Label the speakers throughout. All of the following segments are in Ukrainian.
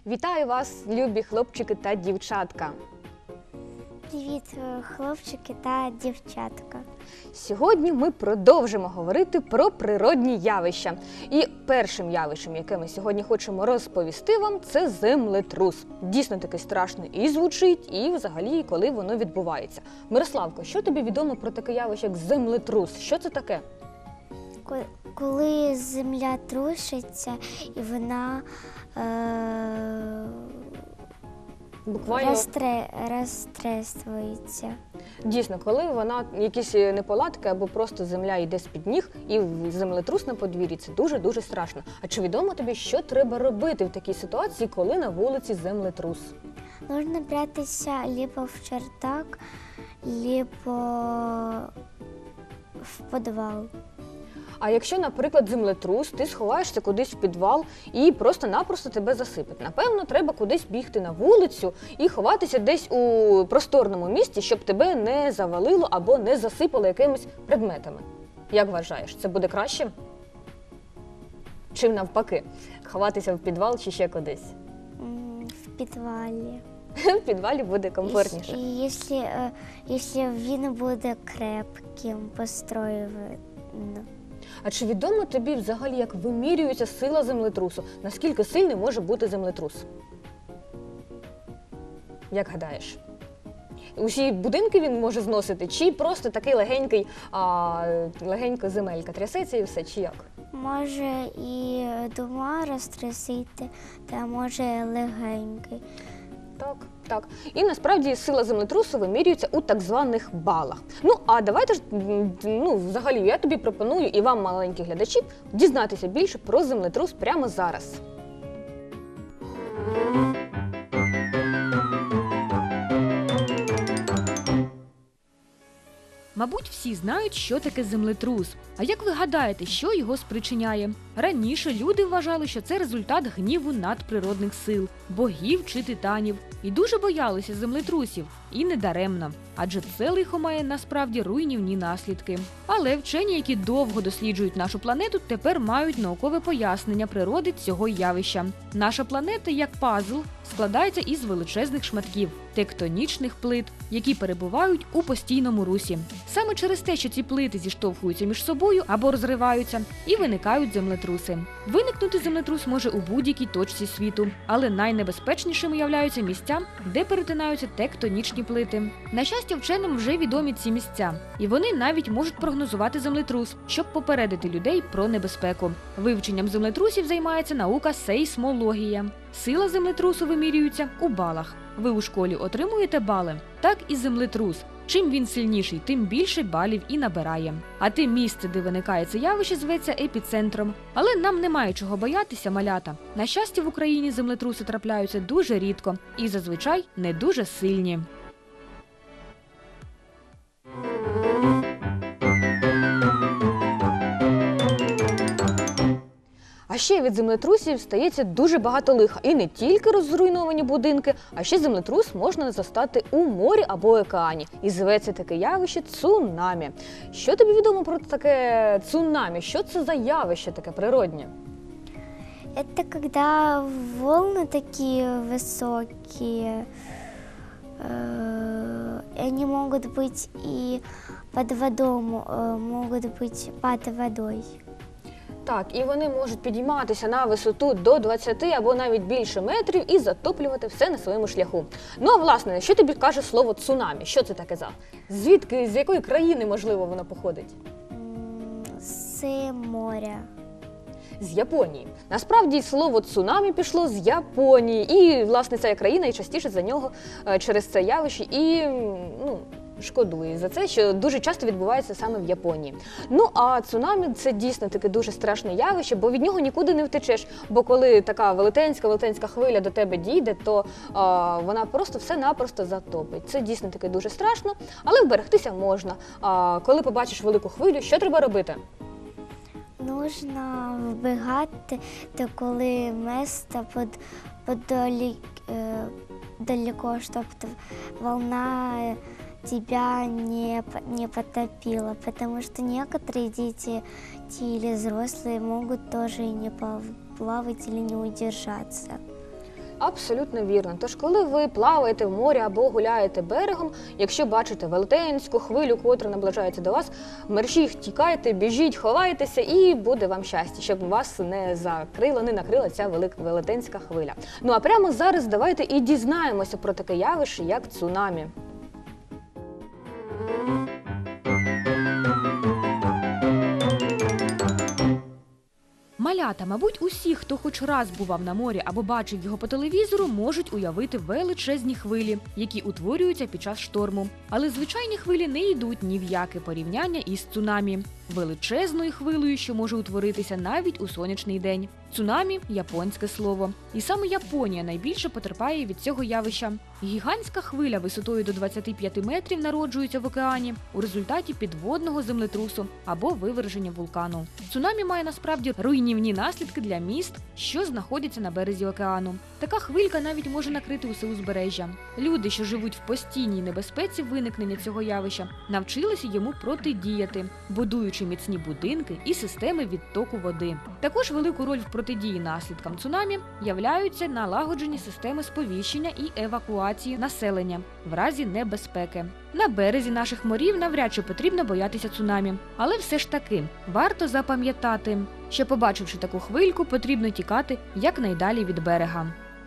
Speaker 1: Вітаю вас, любі хлопчики та дівчатка!
Speaker 2: Привіт, хлопчики та дівчатка.
Speaker 1: Сьогодні ми продовжимо говорити про природні явища. І першим явищем, яке ми сьогодні хочемо розповісти вам, це землетрус. Дійсно таки страшно і звучить, і взагалі, коли воно відбувається. Мирославко, що тобі відомо про таке явище, як землетрус? Що це таке?
Speaker 2: Коли земля труситься і вона
Speaker 1: Буквально
Speaker 2: розтрескується.
Speaker 1: Дійсно, коли вона якісь неполадки або просто земля йде з-під ніг і землетрус на подвір'ї, це дуже-дуже страшно. А чи відомо тобі, що треба робити в такій ситуації, коли на вулиці землетрус?
Speaker 2: Нужно прятатися либо в чердак, либо в підвал.
Speaker 1: А якщо, наприклад, землетрус, ти сховаєшся кудись в підвал і просто-напросто тебе засипить. Напевно, треба кудись бігти на вулицю і ховатися десь у просторному місці, щоб тебе не завалило або не засипало якимись предметами. Як вважаєш, це буде краще? Чи навпаки, ховатися в підвал чи ще кудись?
Speaker 2: В підвалі.
Speaker 1: В підвалі буде комфортніше.
Speaker 2: Якщо він буде крепким, построєним.
Speaker 1: А чи відомо тобі взагалі, як вимірюється сила землетрусу? Наскільки сильний може бути землетрус? Як гадаєш? Усі будинки він може зносити, чи просто такий легенька земелька трясеться і все, чи як?
Speaker 2: Може і дома розтрясити, та може легенький.
Speaker 1: Так. І насправді сила землетрусу вимірюється у так званих балах. Ну, а давайте ж, взагалі, я тобі пропоную і вам, маленькі глядачі, дізнатися більше про землетрус прямо зараз.
Speaker 3: Мабуть, всі знають, що таке землетрус. А як ви гадаєте, що його спричиняє? Раніше люди вважали, що це результат гніву надприродних сил, богів чи титанів. І дуже боялися землетрусів. І не даремно. Адже це лихо має насправді руйнівні наслідки. Але вчені, які довго досліджують нашу планету, тепер мають наукове пояснення природи цього явища. Наша планета, як пазл, складається із величезних шматків – тектонічних плит, які перебувають у постійному русі. Саме через те, що ці плити зіштовхуються між собою або розриваються, і виникають землетруси. Виникнути землетрус може у будь-якій точці світу, але найнебезпечнішими являються місця, де перетинаються тектонічні плити. На щастя, вченим вже відомі ці місця, і вони навіть можуть прогнозувати землетрус, щоб попередити людей про небезпеку. Вивченням землетрусів займається наука сейсмологія. Сила землетрусу вимірюється у балах. Ви у школі отримуєте бали? Так і землетрус. Чим він сильніший, тим більше балів і набирає. А те місце, де виникає це явище, зветься епіцентром. Але нам немає чого боятися, малята. На щастя, в Україні землетруси трапляються дуже рідко і зазвичай не дуже сильні.
Speaker 1: А ще від землетрусів стається дуже багато лиха. І не тільки розруйновані будинки, а ще землетрус можна застати у морі або океані. І зветься таке явище цунамі. Що тобі відомо про таке цунамі? Що це за явище таке природнє?
Speaker 2: Это когда волны такие высокие, они могут быть и под водой, могут быть под водой.
Speaker 1: Так, і вони можуть підійматися на висоту до 20 або навіть більше метрів і затоплювати все на своєму шляху. Ну, а власне, що тобі каже слово цунамі? Що це таке за? Звідки, з якої країни, можливо, воно походить?
Speaker 2: З моря.
Speaker 1: З Японії. Насправді, слово цунамі пішло з Японії. І, власне, ця країна і частіше за нього через це явище і, шкодує за це, що дуже часто відбувається саме в Японії. Ну, а цунамі – це дійсно таке дуже страшне явище, бо від нього нікуди не втечеш. Бо коли така велетенська хвиля до тебе дійде, то вона просто все-напросто затопить. Це дійсно таке дуже страшно, але вберегтися можна. Коли побачиш велику хвилю, що треба робити?
Speaker 2: Нужно вбігати, коли місце далеко, щоб волна тебя не потопила, потому что некоторые дети или взрослые могут тоже и не поплавать или не удержаться.
Speaker 1: Абсолютно вірно. Тож, коли ви плаваєте в морі або гуляєте берегом, якщо бачите велетенську хвилю, котра наближається до вас, мерщій тікайте, біжіть, ховайтеся і буде вам щастя, щоб вас не закрила, не накрила ця велетенська хвиля. Ну а прямо зараз давайте і дізнаємося про таке явище, як цунамі.
Speaker 3: Малята, мабуть, усі, хто хоч раз бував на морі або бачив його по телевізору, можуть уявити величезні хвилі, які утворюються під час шторму. Але звичайні хвилі не йдуть ні в яке порівняння із цунамі. Величезною хвилею, що може утворитися навіть у сонячний день. Цунамі – японське слово. І саме Японія найбільше потерпає від цього явища. Гігантська хвиля висотою до 25 метрів народжується в океані у результаті підводного землетрусу або виверження вулкану. Цунамі має насправді руйнівні наслідки для міст, що знаходяться на березі океану. Така хвилька навіть може накрити усе узбережжя. Люди, що живуть в постійній небезпеці виникнення цього явища, навчилися йому протидіяти, будуючи міцні будинки і системи відтоку води. Також велику роль в протидії наслідкам цунамі являються налагоджені системи сповіщення і евакуації населення в разі небезпеки. На березі наших морів навряд чи потрібно боятися цунамі. Але все ж таки, варто запам'ятати, що побачивши таку хвильку, потрібно тікати якнайдалі від берега.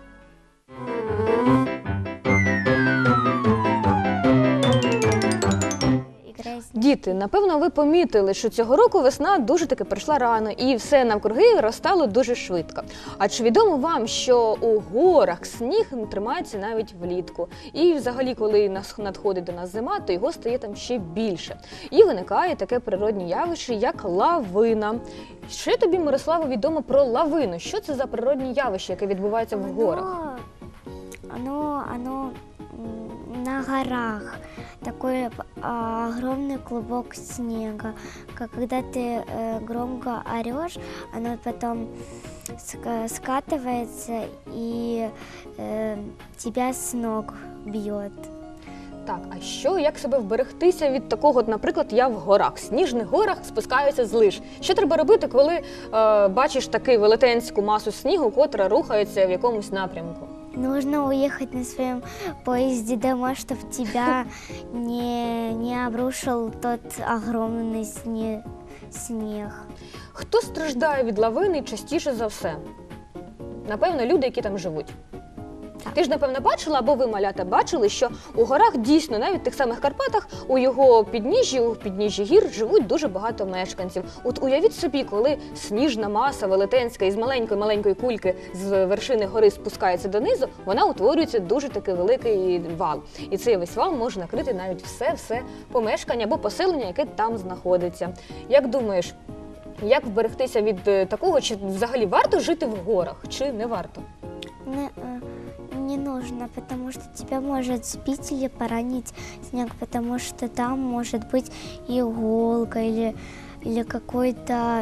Speaker 1: Діти, напевно, ви помітили, що цього року весна дуже таки прийшла рано і все навкруги розтало дуже швидко. А чи відомо вам, що у горах сніг тримається навіть влітку? І взагалі, коли надходить до нас зима, то його стає там ще більше. І виникає таке природне явище, як лавина. Що тобі, Мирослава, відомо про лавину? Що це за природне явище, яке відбувається в горах?
Speaker 2: Оно на горах. Такой огромный клубок снега. Когда ты громко орешь, оно потом скатывается и тебя с ног бьет.
Speaker 1: Так, а що, як себе вберегтися від такого, наприклад, я в горах, сніжних горах спускаюся з лиж. Що треба робити, коли бачиш таку велетенську масу снігу, котра рухається в якомусь напрямку?
Speaker 2: Нужно уехать на своем поезде домой, чтобы тебя не обрушил тот огромный снег.
Speaker 1: Хто страждає від лавини частіше за все? Напевно, люди, які там живуть.
Speaker 2: Так.
Speaker 1: Ти ж, напевно, бачила, або ви, малята, бачили, що у горах дійсно, навіть в тих самих Карпатах, у його підніжжі, у підніжжі гір живуть дуже багато мешканців. От уявіть собі, коли сніжна маса велетенська із маленької кульки з вершини гори спускається донизу, вона утворюється дуже такий великий вал. І цей весь вал може накрити навіть все помешкання або поселення, яке там знаходиться. Як думаєш, як вберегтися від такого, чи взагалі варто жити в горах, чи не варто?
Speaker 2: Не нужно, потому что тебя может сбить или поранить снег, потому что там может быть иголка или какой-то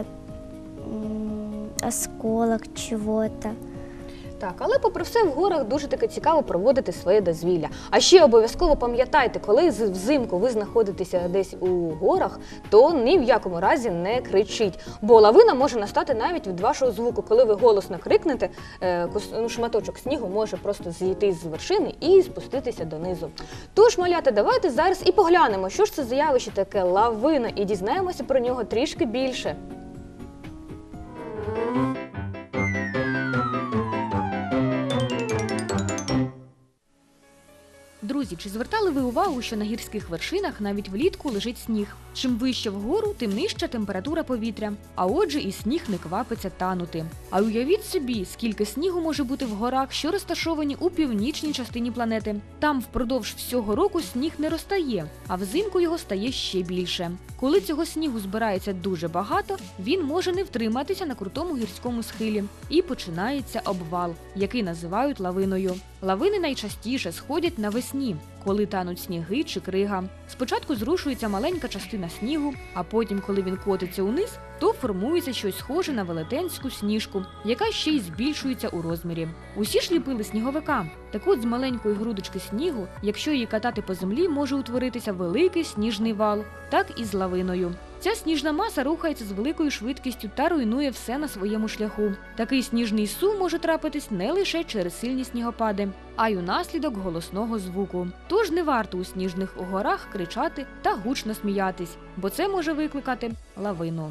Speaker 2: осколок чего-то.
Speaker 1: Так, але попри все в горах дуже таки цікаво проводити своє дозвілля. А ще обов'язково пам'ятайте, коли взимку ви знаходитеся десь у горах, то ні в якому разі не кричіть, бо лавина може настати навіть від вашого звуку. Коли ви голосно крикнете, шматочок снігу може просто зійти з вершини і спуститися донизу. Тож, малята, давайте зараз і поглянемо, що ж це за явище таке лавина, і дізнаємося про нього трішки більше.
Speaker 3: Друзі, чи звертали ви увагу, що на гірських вершинах навіть влітку лежить сніг? Чим вище вгору, тим нижча температура повітря, а отже і сніг не квапиться танути. А уявіть собі, скільки снігу може бути в горах, що розташовані у північній частині планети. Там впродовж всього року сніг не розтає, а взимку його стає ще більше. Коли цього снігу збирається дуже багато, він може не втриматися на крутому гірському схилі. І починається обвал, який називають лавиною. Лавини найчастіше сходять навесні, коли тануть сніги чи крига. Спочатку зрушується маленька частина снігу, а потім, коли він котиться униз, то формується щось схоже на велетенську сніжку, яка ще й збільшується у розмірі. Усі ж ліпили сніговика. Так от з маленької грудочки снігу, якщо її катати по землі, може утворитися великий сніжний вал, так і з лавиною. Ця сніжна маса рухається з великою швидкістю та руйнує все на своєму шляху. Такий сніжний сум може трапитись не лише через сильні снігопади, а й унаслідок голосного звуку. Тож не варто у сніжних горах кричати та гучно сміятись, бо це може викликати лавину.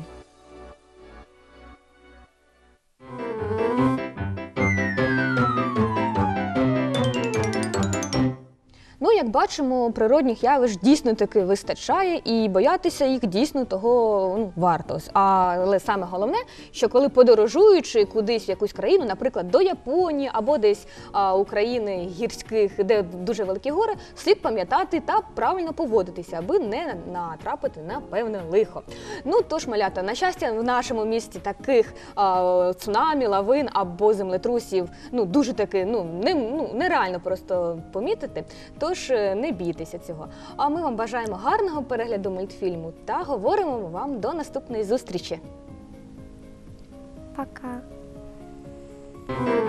Speaker 1: Ну, як бачимо, природних явищ дійсно таки вистачає, і боятися їх дійсно того варто. Але саме головне, що коли подорожуючи кудись в якусь країну, наприклад, до Японії або десь у країни гірських, де дуже великі гори, слід пам'ятати та правильно поводитися, аби не натрапити на певне лихо. Ну, тож, малята, на щастя, в нашому місті таких цунамі, лавин або землетрусів, дуже таки, нереально просто помітити. Тож не бійтеся цього. А ми вам бажаємо гарного перегляду мультфільму та говоримо вам до наступної зустрічі.
Speaker 2: Пока.